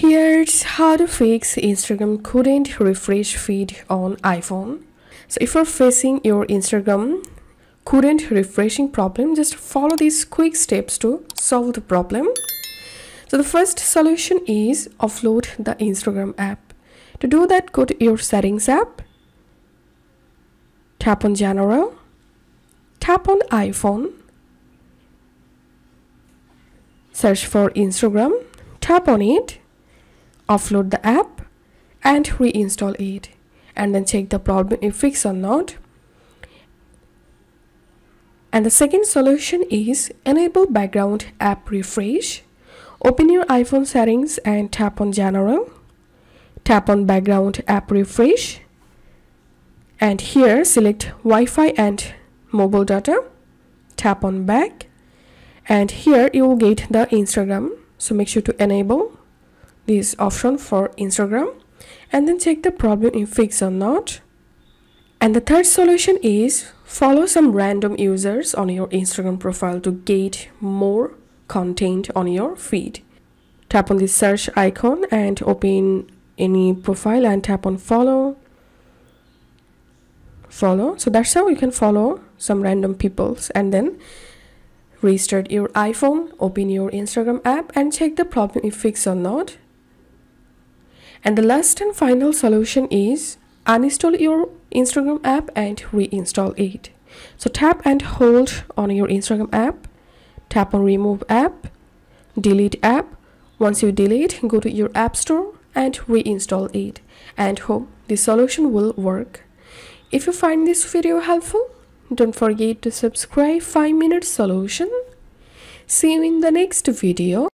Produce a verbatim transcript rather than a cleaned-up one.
Here's how to fix Instagram couldn't refresh feed on iPhone. So if you're facing your Instagram couldn't refreshing problem, just follow these quick steps to solve the problem. So the first solution is offload the Instagram app. To do that, go to your settings app, tap on general, tap on iPhone, search for Instagram, tap on it, offload the app and reinstall it, and then check the problem if fixed or not. And the second solution is enable background app refresh. Open your iPhone settings and tap on general, tap on background app refresh, and here select Wi-Fi and mobile data, tap on back, and here you will get the Instagram. So make sure to enable this option for Instagram and then check the problem if fixed or not. And the third solution is follow some random users on your Instagram profile to get more content on your feed. Tap on the search icon and open any profile and tap on follow. Follow. So that's how you can follow some random peoples, and then restart your iPhone, open your Instagram app and check the problem if fixed or not. And the last and final solution is uninstall your Instagram app and reinstall it. So tap and hold on your Instagram app, tap on remove app, delete app. Once you delete, go to your app store and reinstall it, and hope the solution will work. If you find this video helpful, don't forget to subscribe five minute solution. See you in the next video.